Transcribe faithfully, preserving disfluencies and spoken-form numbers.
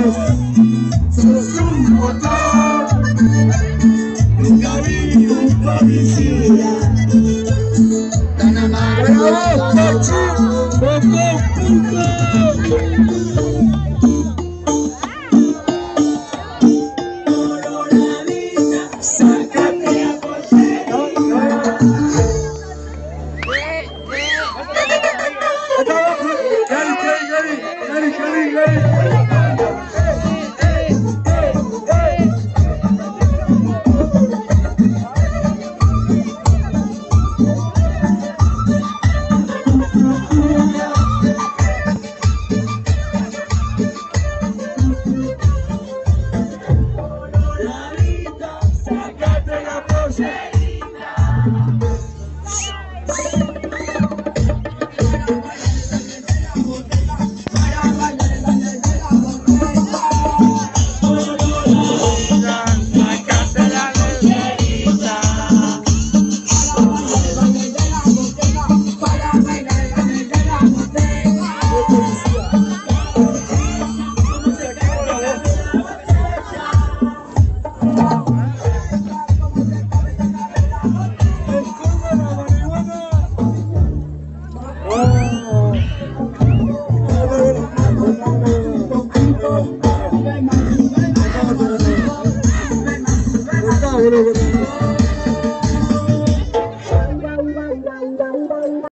González. Sos un motor, nunca vi un policía tan amable. ¡Bravo, Pachi! ¡Poco, sácate a José. Gary, Gary, Gary, Gary, Gary, Gary.